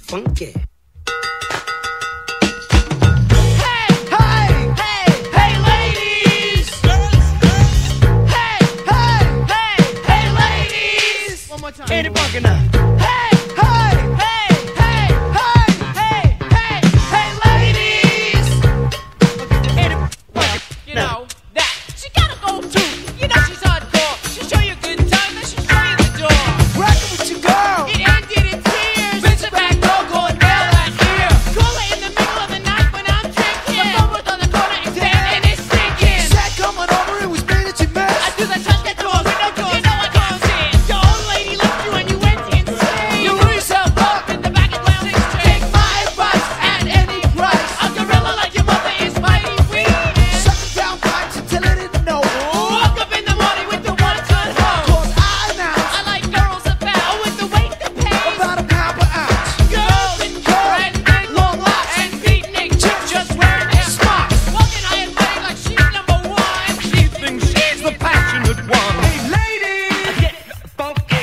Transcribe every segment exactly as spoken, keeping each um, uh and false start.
funky. Ain't it funky now? Hey, hey, hey, hey, hey, hey, hey, hey, ladies. Ain't it funky? You know that she gotta go too. You know she's hardcore. She'll show you a good time, then she'll show you the door. Rockin' with your girl. It ended in tears. Bitch, the back door going down right here. Call her in the middle of the night when I'm drinking. My phone was on the corner and damn, and it's stinking. Said coming over, it was me that you missed. I do the touch that door, window door. You know what I'm saying? Your old lady left you and you went insane. You lose yourself up in the back of Lounge Street. Take my advice at any price. A gorilla like your mother is mighty weak. Sucking down pipes until it didn't know. Woke up in the morning with the one ton hoe. Cause I announce I like girls about oh, with the weight that pays about a pound per ounce. Girls and curls and big long locks and beatnik chicks just wearing their smocks. Walking high and mighty like she's number one. She thinks she's the passionate one. Hey ladies, get funky.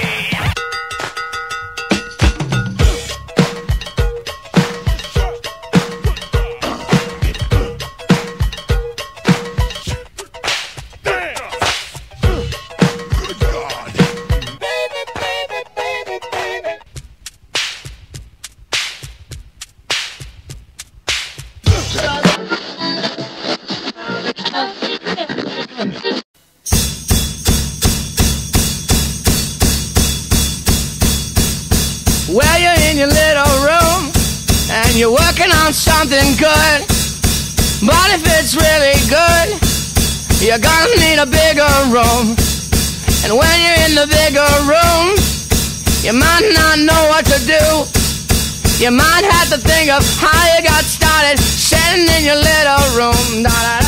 Well, you're in your little room and you're working on something good. But if it's really good, you're gonna need a bigger room. And when you're in the bigger room, you might not know what to do. You might have to think of how you got started sitting in your little room. Da -da